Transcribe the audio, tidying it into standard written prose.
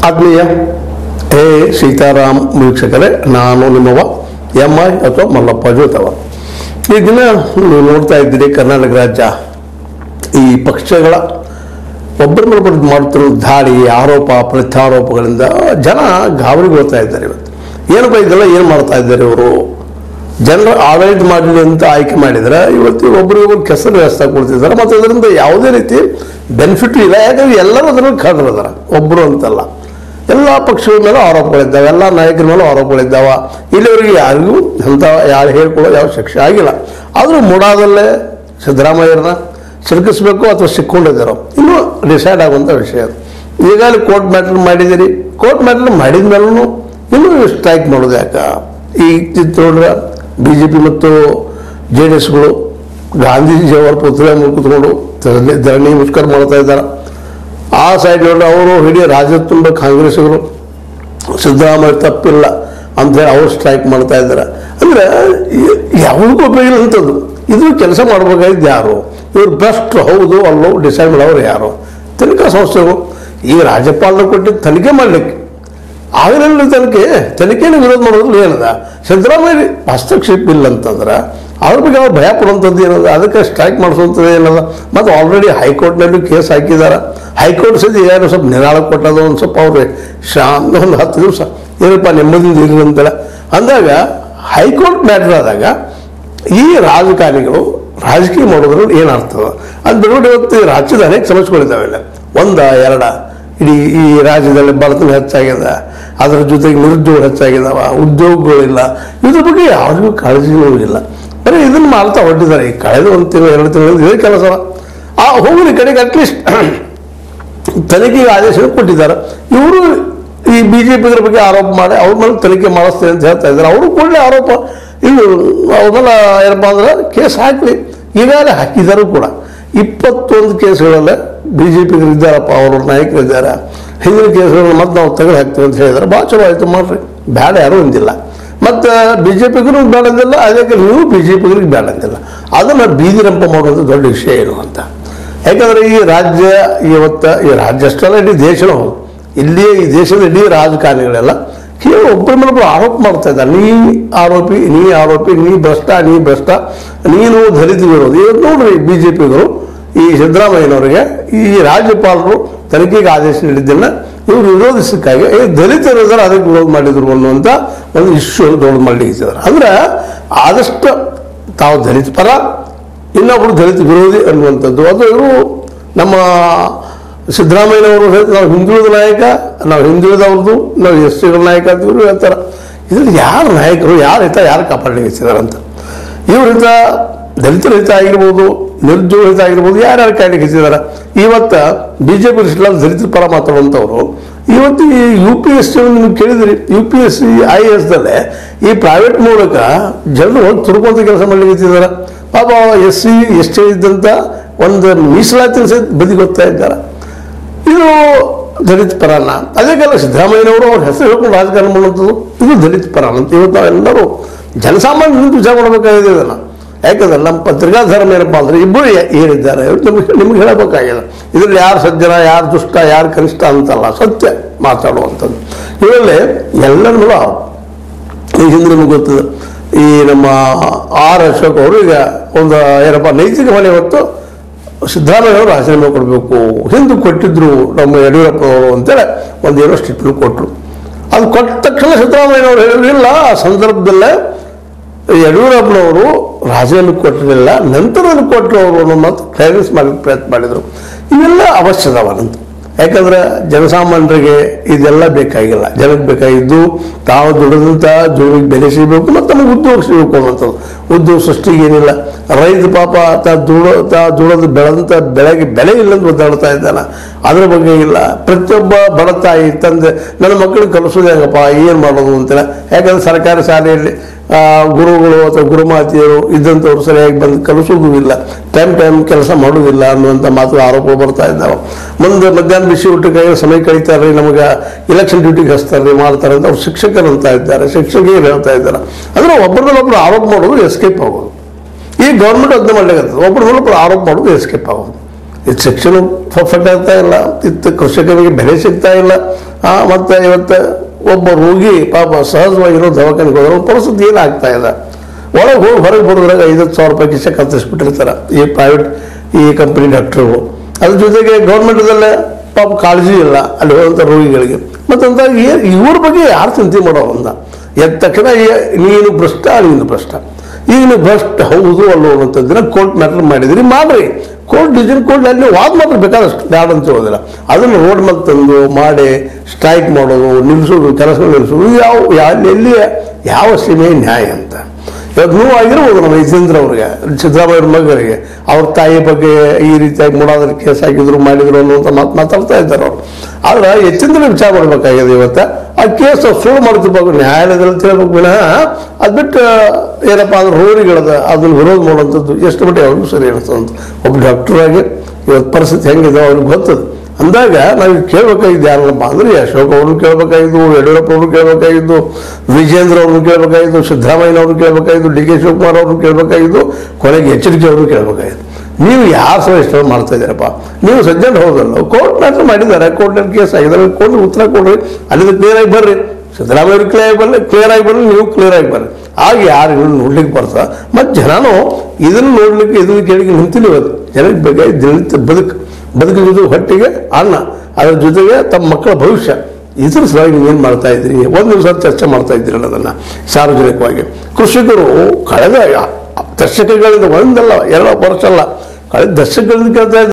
ಆತ್ಮೀಯ ಸೀತಾರಾಮ್ ವೀಕ್ಷಕರೇ, ನಾನು ನಿಮ್ಮವ MI ಅಥವಾ ಮಲ್ಲಪ್ಪ ಜೋತವ. ಈ ದಿನ ನೋಡ್ತಾ ಇದ್ದೀರಿ, ಕರ್ನಾಟಕ ರಾಜ್ಯ ಈ ಪಕ್ಷಗಳ ಒಬ್ಬರ ಮೇಲೆ ಮಾಡುತ್ತಿರುವ ದಾಳಿ, ಆರೋಪ ಪ್ರತ್ಯಾರೋಪಗಳಿಂದ ಜನ ಗಾಬರಿಗೆ ಹೋಗ್ತಾ ಇದ್ದಾರೆ. ಇವತ್ತು ಏನಪ್ಪ ಇದೆಲ್ಲ ಏನು ಮಾಡ್ತಾ ಇದ್ದಾರೆ ಇವರು? ಜನರ ಆಡಳಿತ ಮಾಡಲಿ ಅಂತ ಆಯ್ಕೆ ಮಾಡಿದರೆ ಇವತ್ತು ಒಬ್ಬರಿಗೊಬ್ಬರು ಕೆಸರು ವ್ಯವಸ್ಥೆ ಕೊಡ್ತಿದ್ದಾರೆ. ಮತ್ತು ಅದರಿಂದ ಯಾವುದೇ ರೀತಿ ಬೆನಿಫಿಟ್ ಇಲ್ಲ. ಯಾಕಂದ್ರೆ ಎಲ್ಲರೂ ಅದರಲ್ಲಿ ಕಳೆದಿದ್ದಾರೆ, ಒಬ್ಬರು ಅಂತಲ್ಲ. ಎಲ್ಲ ಪಕ್ಷಗಳ ಮೇಲೂ ಆರೋಪಗಳಿದ್ದಾವೆ, ಎಲ್ಲ ನಾಯಕರ ಮೇಲೂ ಆರೋಪಗಳಿದ್ದಾವೆ. ಇಲ್ಲಿವರೆಗೆ ಯಾರಿಗೂ ಅಂತ ಯಾರು ಹೇಳ್ಕೊಳ್ಳೋ ಯಾವ ಶಿಕ್ಷೆ ಆಗಿಲ್ಲ. ಆದರೂ ಮೂಡಾದಲ್ಲೇ ಸಿದ್ದರಾಮಯ್ಯರನ್ನ ಸಿಲುಕಿಸ್ಬೇಕು ಅಥವಾ ಸಿಕ್ಕೊಂಡಿದ್ದಾರೋ ಇನ್ನೂ ಡಿಸೈಡ್ ಆಗುವಂಥ ವಿಷಯ. ಈಗಾಗಲೇ ಕೋರ್ಟ್ ಮ್ಯಾಟರ್ ಮಾಡಿದ್ದೀರಿ. ಕೋರ್ಟ್ ಮ್ಯಾಟರ್ ಮಾಡಿದ ಮೇಲೂ ಇನ್ನೂ ಸ್ಟ್ರೈಕ್ ಮಾಡೋದು ಯಾಕೆ? ಈ ನೋಡ್ರೆ BJP ಮತ್ತು JDSಗಳು ಗಾಂಧೀಜಿಯವರ ಪುತ್ಥಳಿ ಮುಂದೆ ಕೂತ್ಕೊಂಡು ಧರಣಿ ಮುಷ್ಕರ ಮಾಡ್ತಾ ಇದ್ದಾರೆ. ಆ ಸೈಡ್ ನೋಡ್ರೆ ಅವರು ಇಡೀ ರಾಜ್ಯ ತುಂಬ ಕಾಂಗ್ರೆಸ್ಗಳು ಸಿದ್ದರಾಮಯ್ಯ ತಪ್ಪಿಲ್ಲ ಅಂತೇಳಿ ಅವರು ಸ್ಟ್ರೈಕ್ ಮಾಡ್ತಾ ಇದ್ದಾರೆ. ಅಂದರೆ ಯಾವುದಕ್ಕೂ ಉಪಯೋಗ ಅಂಥದ್ದು. ಇದು ಕೆಲಸ ಮಾಡಬೇಕಾಗಿದ್ದು ಯಾರು? ಇವ್ರು ಬೆಸ್ಟ್ ಹೌದು ಅಲ್ಲೋ ಡಿಸೈಡ್ ಮಾಡೋರು ಯಾರು? ತನಿಖಾ ಸಂಸ್ಥೆಗಳು. ಈಗ ರಾಜ್ಯಪಾಲರು ಕೊಟ್ಟಿದ್ದು ತನಿಖೆ ಮಾಡಲಿಕ್ಕೆ ಆಗಲಿಲ್ಲ. ತನಿಖೆಯನ್ನು ವಿರೋಧ ಮಾಡೋದ್ರಲ್ಲಿ ಏನದ? ಸಿದ್ದರಾಮಯ್ಯ ಹಸ್ತಕ್ಷೇಪ ಇಲ್ಲ ಅಂತಂದ್ರೆ ಅದ್ರ ಬಗ್ಗೆ ಅವ್ರು ಭಯ ಪಡುವಂಥದ್ದು ಏನದ? ಅದಕ್ಕೆ ಸ್ಟ್ರೈಕ್ ಮಾಡಿಸುವಂಥದ್ದು ಏನದ? ಮತ್ತು ಆಲ್ರೆಡಿ ಹೈಕೋರ್ಟ್ನಲ್ಲಿ ಕೇಸ್ ಹಾಕಿದ್ದಾರೆ. ಹೈಕೋರ್ಟ್ ಸದ್ಯ ಏನು ಸ್ವಲ್ಪ ನಿರಾಳ ಕೊಟ್ಟದು, ಒಂದು ಸ್ವಲ್ಪ ಅವ್ರಿಗೆ ಒಂದು 10 ದಿವಸ ಏನಪ್ಪ ನೆಮ್ಮದಿಯಿಂದ ಇರಲಿ ಅಂತೇಳಿ ಅಂದಾಗ ಹೈಕೋರ್ಟ್ ಮ್ಯಾಟರ್ ಆದಾಗ ಈ ರಾಜಕಾರಣಿಗಳು ರಾಜಕೀಯ ಮಾಡೋದ್ರಲ್ಲಿ ಏನಾಗ್ತದೆ ಅದು ಬಿಡುಗಡೆ. ಇವತ್ತು ರಾಜ್ಯದ ಅನೇಕ ಸಮಸ್ಯೆಗಳಿದ್ದಾವೆ. ಇಲ್ಲ ಒಂದ ಎರಡ, ಇಡೀ ಈ ರಾಜ್ಯದಲ್ಲಿ ಬಡತನ ಹೆಚ್ಚಾಗಿದೆ, ಅದರ ಜೊತೆಗೆ ನಿರುದ್ಯೋಗ ಹೆಚ್ಚಾಗಿದ್ದಾವ, ಉದ್ಯೋಗಗಳಿಲ್ಲ. ಇದ್ರ ಬಗ್ಗೆ ಯಾರಿಗೂ ಕಾಳಜಿನೂ ಇಲ್ಲ. ಬರೀ ಇದನ್ನು ಮಾಡ್ತಾ ಹೊರಟಿದ್ದಾರೆ. ಈ ಕಳೆದ 1 ತಿಂಗಳು 2 ತಿಂಗಳು ಇದೇ ಕೆಲಸ. ಹೋಗಲಿ ಕಡೆಗೆ ಅಟ್ಲೀಸ್ಟ್ ತನಿಖೆಗೆ ಆದೇಶ ಕೊಟ್ಟಿದ್ದಾರೆ. ಇವರು ಈ BJP ಬಗ್ಗೆ ಆರೋಪ ಮಾಡಿ ಅವ್ರ ಮೇಲೆ ತನಿಖೆ ಮಾಡಿಸ್ತೇವೆ ಅಂತ ಹೇಳ್ತಾ ಇದ್ದಾರೆ. ಅವರು ಕೂಡಲೇ ಆರೋಪ ಇದು ಅವ್ರನ್ನೆಲ್ಲ ಏನಪ್ಪ ಅಂದ್ರೆ ಕೇಸ್ ಹಾಕಲಿ. ಈಗಾಗಲೇ ಹಾಕಿದರೂ ಕೂಡ 21 ಕೇಸ್ಗಳಲ್ಲೇ BJP ಇದ್ದಾರಪ್ಪ, ಅವ್ರ ನಾಯಕರಿದ್ದಾರೆ. ಹಿಂದಿನ ಕೇಸ್ಗಳನ್ನ ಮತ್ತೆ ನಾವು ತೆಗೆದು ಹಾಕ್ತೀವಿ ಅಂತ ಹೇಳಿದ್ದಾರೆ. ಭಾಳ ಚಲೋ ಆಯಿತು ಮಾಡ್ರಿ, ಬೇಡ ಯಾರೂ ಅಂದಿಲ್ಲ. ಮತ್ತು BJPಗೂ ಬೇಡ ಅಂದಿಲ್ಲ, ಅದಕ್ಕೆ ನೀವು BJPಗಳಿಗೆ ಬೇಡ ಅಂದಿಲ್ಲ. ಅದನ್ನು ಬೀದಿರಂಪ ಮಾಡುವಂಥ ದೊಡ್ಡ ವಿಷಯ ಏನು ಅಂತ. ಯಾಕಂದರೆ ಈ ರಾಜ್ಯ ಇವತ್ತು ಈ ರಾಜ್ಯ ಅಷ್ಟೆಲ್ಲ ಇಡೀ ದೇಶನೂ ಇಲ್ಲಿ ಈ ದೇಶದ ಇಡೀ ರಾಜಕಾರಣಿಗಳೆಲ್ಲ ಕೇವಲ ಒಬ್ಬರ ಮೇಲೆ ಆರೋಪ ಮಾಡ್ತಾ ಇದ್ದಾರೆ. ನೀ ಆರೋಪಿ, ನೀ ಭ್ರಷ್ಟ, ನೀನು ದಲಿತ ವಿರೋಧಿ. ಇವತ್ತು ನೋಡ್ರಿ BJPಗಳು ಈ ಸಿದ್ದರಾಮಯ್ಯನವರಿಗೆ ಈ ರಾಜ್ಯಪಾಲರು ತನಿಖೆಗೆ ಆದೇಶ ನೀಡಿದ್ದನ್ನು ಇವರು ವಿರೋಧಿಸಕ್ಕಾಗಿ ದಲಿತರಿದ್ದಾರೆ ಅದಕ್ಕೆ ವಿರೋಧ ಮಾಡಿದ್ರು ಅನ್ನುವಂಥ ಒಂದು ಇಶ್ಯೂ ದೊಡ್ಡ ಮಾಡಲಿಕ್ಕಿದ್ದಾರೆ. ಅಂದ್ರೆ ಆದಷ್ಟು ತಾವು ದಲಿತ ಪರ, ಇನ್ನೊಬ್ಬರು ದಲಿತ ವಿರೋಧಿ ಅನ್ನುವಂಥದ್ದು. ಅದು ಇವರು ನಮ್ಮ ಸಿದ್ದರಾಮಯ್ಯನವರು ನಾವು ಹಿಂದುಳಿದ ನಾಯಕ, ನಾವು ಹಿಂದುಳಿದವ್ರದ್ದು, ನಾವು SCಗಳ ನಾಯಕ ಅಂತ ಇವರು ಹೇಳ್ತಾರೆ. ಇದ್ರಲ್ಲಿ ಯಾರು ನಾಯಕರು, ಯಾರ ಹಿತ ಯಾರು ಕಾಪಾಡಲಿಕ್ಕೆ ಇಚ್ಚಿದ್ದಾರೆ ಅಂತ. ಇವ್ರ ಹಿತ ದಲಿತರ ಹಿತ ಆಗಿರ್ಬೋದು, ನಿರುದ್ಯೋಗ ಹಿತ ಆಗಿರ್ಬೋದು, ಯಾರ್ಯಾರು ಕಾಯ್ಲಿಕ್ಕೆ ಇಚ್ಚಿದ್ದಾರೆ. ಇವತ್ತು BJP ದಲಿತರ ಪರ ಮಾತಾಡುವಂಥವ್ರು ಇವತ್ತು ಈ UPSC ನೀವು ಕೇಳಿದ್ರಿ, UPSC IAS ಈ ಪ್ರೈವೇಟ್ ಮೂಲಕ ಜನರು ಹೋಗಿ ತುರುಕುವಂಥ ಕೆಲಸ ಮಾಡಲಿಕ್ಕೆ ಇಚ್ಚಿದ್ದಾರೆ. ಪಾಪ SC ST ಇದ್ದಂಥ ಒಂದು ಮೀಸಲಾತಿ ಸಹಿತ ಬದಿಗೊತ್ತಾ ಇದ್ದಾರೆ. ಇದು ದಲಿತ ಪರಾನ. ಅದಕ್ಕೆಲ್ಲ ಸಿದ್ದರಾಮಯ್ಯನವರು ಅವ್ರ ಹೆಸರು ಹೇಳ್ಕೊಂಡು ರಾಜಕಾರಣ ಮಾಡುವಂಥದ್ದು ಇದು ದಲಿತ ಪರಾನ ಅಂತ ಇವತ್ತು ನಾವೆಲ್ಲರೂ ಜನಸಾಮಾನ್ಯ ವಿಚಾರ ಮಾಡಬೇಕಾಗಿದೆ ಇದನ್ನು. ಯಾಕಂದ್ರೆ ನಮ್ಮ ಪತ್ರಿಕಾಧರ್ಮ ಏನಪ್ಪ ಅಂದರೆ ಇಬ್ಬರು ಏನಿದ್ದಾರೆ ನಿಮ್ಗೆ ಹೇಳಬೇಕಾಗಿದೆ. ಇದರಲ್ಲಿ ಯಾರು ಸಜ್ಜನ, ಯಾರು ದುಷ್ಟ, ಯಾರು ಕನಿಷ್ಠ ಅಂತಲ್ಲ, ಸತ್ಯ ಮಾತಾಡುವಂಥದ್ದು. ಇದರಲ್ಲಿ ಎಲ್ಲರೂ ಈ ಹಿಂದೆ ನಿಮಗೆ ಗೊತ್ತದೆ, ಈ ನಮ್ಮ R ಅಶೋಕ್ ಅವರು ಈಗ ಒಂದು ಏನಪ್ಪ ನೈತಿಕ ಹೊಣೆ ಹೊತ್ತು ಸಿದ್ದರಾಮಯ್ಯವರು ರಾಜೀನಾಮೆ ಕೊಡಬೇಕು ಹಿಂದೆ ಕೊಟ್ಟಿದ್ರು ನಮ್ಮ ಯಡಿಯೂರಪ್ಪನವರು ಅಂತೇಳಿ ಒಂದೇನೋ ಸ್ಟೇಟ್ಮೆಂಟ್ ಕೊಟ್ಟರು. ಅದು ಕೊಟ್ಟ ತಕ್ಷಣ ಸಿದ್ದರಾಮಯ್ಯನವರು ಹೇಳಿರಲಿಲ್ಲ. ಆ ಸಂದರ್ಭದಲ್ಲೇ ಯಡಿಯೂರಪ್ಪನವರು ರಾಜೀನಾಮೆ ಕೊಟ್ಟಿರಲಿಲ್ಲ, ನಂತರದಲ್ಲಿ ಕೊಟ್ಟರು ಅವರು ಅನ್ನೋ ಮಾತು ಕ್ಲಿಯರೆನ್ಸ್ ಮಾಡಲಿಕ್ಕೆ ಪ್ರಯತ್ನ ಮಾಡಿದರು. ಇವೆಲ್ಲ ಅವಶ್ಯಕವಾದಂಥ. ಯಾಕಂದ್ರೆ ಜನಸಾಮಾನ್ಯರಿಗೆ ಇದೆಲ್ಲ ಬೇಕಾಗಿಲ್ಲ. ಜನಕ್ಕೆ ಬೇಕಾಗಿದ್ದು ತಾವು ದುಡಿದಂಥ ದುಡಿಮೆಗೆ ಬೆಲೆ ಸಿಗಬೇಕು ಮತ್ತು ನಮಗೆ ಉದ್ಯೋಗ ಸಿಗಬೇಕು ಅನ್ನುವಂಥದ್ದು. ಉದ್ಯೋಗ ಸೃಷ್ಟಿಗೆ ಏನಿಲ್ಲ. ರೈತ ಪಾಪ ದುಡೋದು ಬೆಳೆದಂಥ ಬೆಳೆಗೆ ಬೆಲೆ ಇಲ್ಲಂತ ಒದ್ದಾಡ್ತಾ ಇದ್ದಾನೆ. ಅದ್ರ ಬಗ್ಗೆ ಇಲ್ಲ. ಪ್ರತಿಯೊಬ್ಬ ಬಡ ತಾಯಿ ತಂದೆ ನನ್ನ ಮಕ್ಕಳಿಗೆ ಕಲಿಸೋದು ಹೆಂಗಪ್ಪ, ಏನು ಮಾಡೋದು ಅಂತೇಳಿ. ಯಾಕಂದ್ರೆ ಸರ್ಕಾರಿ ಶಾಲೆಯಲ್ಲಿ ಗುರುಗಳು ಅಥವಾ ಗುರುಮಾತೆಯರು ಇದ್ದಂಥವ್ರು ಸರಿಯಾಗಿ ಬಂದು ಕಲಿಸೋದು ಇಲ್ಲ, ಟೈಮ್ ಕೆಲಸ ಮಾಡೋದಿಲ್ಲ ಅನ್ನುವಂಥ ಮಾತು ಆರೋಪಗಳು ಬರ್ತಾ ಇದ್ದಾವೆ. ಮುಂದೆ ಮಧ್ಯಾಹ್ನ ಬಿಸಿ ಊಟಕ್ಕಾಗಿ ಸಮಯ ಕಳೀತಾರೆ, ನಮಗೆ ಎಲೆಕ್ಷನ್ ಡ್ಯೂಟಿಗೆ ಹಚ್ತಾರೆ, ಮಾಡ್ತಾರೆ ಅಂತ ಅವ್ರು ಶಿಕ್ಷಕರು ಅಂತ ಇದ್ದಾರೆ, ಶಿಕ್ಷಕಿಯರು ಹೇಳ್ತಾ ಇದ್ದಾರೆ. ಅಂದರೆ ಒಬ್ಬರನ್ನೊಬ್ಬರು ಆರೋಪ ಮಾಡೋದು ಎಸ್ಕೇಪ್ ಆಗೋದು. ಈ ಗೌರ್ಮೆಂಟ್ ಅದನ್ನ ಮಾಡಲಿಕ್ಕೆ ಒಬ್ಬರನ್ನೊಬ್ಬರು ಆರೋಪ ಮಾಡೋದು ಎಸ್ಕೇಪ್ ಆಗೋದು. ಇದು ಶಿಕ್ಷಣ ಪರ್ಫೆಕ್ಟ್ ಆಗ್ತಾ ಇಲ್ಲ, ಇತ್ತು ಕೃಷಿಕರಿಗೆ ಬೆಲೆ ಸಿಗ್ತಾ ಇಲ್ಲ. ಮತ್ತು ಇವತ್ತು ಒಬ್ಬ ರೋಗಿ ಪಾಪ ಸಹಜವಾಗಿರೋ ದವಾಖಾನೆಗೆ ಹೋದ್ರೆ ಪರಿಸ್ಥಿತಿ ಏನಾಗ್ತಾ ಇಲ್ಲ. ಒಳಗೆ ಹೋಗಿ ಹೊರಗೆ ಬರೋದ್ರಾಗ 5,000 ರೂಪಾಯಿ ಕಿಸೆ ಕತ್ತರಿಸ್ಬಿಟ್ಟಿರ್ತಾರೆ ಈ ಪ್ರೈವೇಟ್ ಈ ಕಂಪ್ನಿ ಡಾಕ್ಟ್ರುಗಳು. ಅದ್ರ ಜೊತೆಗೆ ಗೌರ್ಮೆಂಟದಲ್ಲೇ ಪಾಪ ಕಾಳಜಿ ಇಲ್ಲ ಅಲ್ಲಿ ಹೋದಂಥ ರೋಗಿಗಳಿಗೆ. ಮತ್ತು ಅಂತ ಇವ್ರ ಬಗ್ಗೆ ಯಾರು ಚಿಂತೆ ಮಾಡೋರು ಅಂದ ಎದ್ದ ತಕ್ಷಣ ನೀನು ಭ್ರಷ್ಟ ಈಗ ನೀವು ಭ್ರಷ್ಟ ಹೌದು ಅಲ್ಲೋ ಅನ್ನೋಂಥದ್ದನ್ನ ಕೋರ್ಟ್ ಮ್ಯಾಟರ್ ಮಾಡಿದ್ರಿ, ಮಾಡ್ರಿ. ಕೋರ್ಟ್ ಡಿಸಿಷನ್ ಕೋರ್ಟ್ ಅಲ್ಲಿ ವಾದ ಮಾತ್ರ ಬೇಕಾದಷ್ಟು ಬ್ಯಾಡ ಅಂತ ಹೇಳೋದಿಲ್ಲ. ಅದನ್ನು ರೋಡ್ ಮೇಲೆ ತಂದು ಮಾಡಿ ಸ್ಟ್ರೈಕ್ ಮಾಡೋದು, ನಿಲ್ಲಿಸೋದು, ಕೆಲಸಗಳು ನಿಲ್ಲಿಸೋದು ಎಲ್ಲಿ ಯಾವ ಸೀಮೆ ನ್ಯಾಯ ಅಂತ ಇವತ್ತು ನೋವಾಗಿರ್ಬೋದು ನಮ್ಮ ಯತೀಂದ್ರ ಅವ್ರಿಗೆ, ಸಿದ್ದರಾಮಯ್ಯ ಮಗನಿಗೆ ಅವ್ರ ತಾಯಿ ಬಗ್ಗೆ ಈ ರೀತಿಯಾಗಿ ಮೂಡಾದ್ರೆ ಕೇಸ್ ಹಾಕಿದ್ರು ಮಾಡಿದ್ರು ಅನ್ನುವಂಥ ಮಾತಾಡ್ತಾ ಇದ್ದಾರೆ ಅವರು. ಆದ್ರೆ ಯತೀಂದ್ರ ವಿಚಾರ ಮಾಡಬೇಕಾಗಿದೆ. ಇವತ್ತು ಆ ಕೇಸ್ ಸುಳ್ಳು ಮಾಡ್ತಿರ್ಬೇಕು, ನ್ಯಾಯಾಲಯದಲ್ಲಿ ತಿಳ್ಬೇಕು ವಿನಃ ಅದು ಬಿಟ್ಟು ಏನಪ್ಪ ಅಂದ್ರೆ ರೋಗಿಗಳದ ಅದನ್ನು ವಿರೋಧ ಮಾಡುವಂಥದ್ದು ಎಷ್ಟು ಮಟ್ಟಿಗೆ ಅವ್ರಿಗೂ ಸರಿ ಇರ್ತದೆ ಅಂತ. ಒಬ್ಬ ಡಾಕ್ಟರಾಗಿ ಇವತ್ತು ಪರಿಸ್ಥಿತಿ ಹೆಂಗಿದೆ ಅವ್ರಿಗೆ ಗೊತ್ತದು. ಅಂದಾಗ ನಾವು ಕೇಳಬೇಕಾಗಿದ್ದು ಯಾರಲ್ಲಪ್ಪ ಅಂದರೆ ಅಶೋಕ್ ಅವ್ರನ್ನ ಕೇಳಬೇಕಾಗಿದ್ದು, ಯಡಿಯೂರಪ್ಪ ಅವ್ರನ್ನ ಕೇಳಬೇಕಾಗಿದ್ದು, ವಿಜೇಂದ್ರ ಅವ್ರನ್ನ ಕೇಳಬೇಕಾಗಿದ್ದು, ಸಿದ್ದರಾಮಯ್ಯನವ್ರನ್ನ ಕೇಳಬೇಕಾಗಿದ್ದು, ಡಿ ಕೆ ಶಿವಕುಮಾರ್ ಅವ್ರನ್ನ ಕೇಳಬೇಕಾಗಿದ್ದು, ಕೊನೆಗೆ ಎಚ್ಚರಿಕೆ ಅವ್ರನ್ನ ಕೇಳಬೇಕಾಗಿದ್ದು. ನೀವು ಯಾರು ಸಹ ಇಷ್ಟ ಮಾಡ್ತಾ ಇದ್ದೀರಪ್ಪ, ನೀವು ಸಜ್ಜೆಂಟ್ ಹೋದಲ್ಲ, ಕೋರ್ಟ್ ಮ್ಯಾಟ್ರ್ ಮಾಡಿದ್ದಾರೆ, ಕೋರ್ಟ್ನಲ್ಲಿ ಕೇಸ್ ಆಗಿದ್ದಾರೆ, ಕೋರ್ಟ್ ಉತ್ತರ ಕೊಡ್ರಿ, ಅಲ್ಲಿಂದ ಕ್ಲಿಯರ್ ಆಗಿ ಬರ್ರಿ. ಸಿದ್ದರಾಮಯ್ಯವ್ರು ಕ್ಲಿಯರ್ ಆಗಿ ಬರ್ರಿ, ನೀವು ಕ್ಲಿಯರ್ ಆಗಿ ಬರ್ರಿ. ಆಗ ಯಾರು ಇದನ್ನು ನೋಡ್ಲಿಕ್ಕೆ ಬರ್ತಾ ಮತ್ತು ಜನನು ಇದನ್ನು ನೋಡ್ಲಿಕ್ಕೆ ಇದನ್ನು ಕೇಳಿಗೆ ನಿಂತಿಲ್ಲ. ಇವತ್ತು ಜನಕ್ಕೆ ಬೇಕಾಗಿ ಬದುಕಿದ್ದು ಹೊಟ್ಟಿಗೆ ಅನ್ನ, ಅದರ ಜೊತೆಗೆ ತಮ್ಮ ಮಕ್ಕಳ ಭವಿಷ್ಯ, ಇದ್ರ ಸಲುವಾಗಿ ನೀವೇನು ಮಾಡ್ತಾ ಇದ್ದೀರಿ? ಒಂದು ದಿವಸ ಚರ್ಚೆ ಮಾಡ್ತಾ ಇದ್ದೀರಲ್ಲ ಅದನ್ನು ಸಾರ್ವಜನಿಕವಾಗಿ. ಕೃಷಿಕರು ಕಳೆದ ದಶಕಗಳಿಂದ ಒಂದಲ್ಲ 2 ವರ್ಷ ಅಲ್ಲ, ಕಳೆದ ದಶಕಗಳಿಂದ ಕೇಳ್ತಾ ಇದ್ದಾರೆ.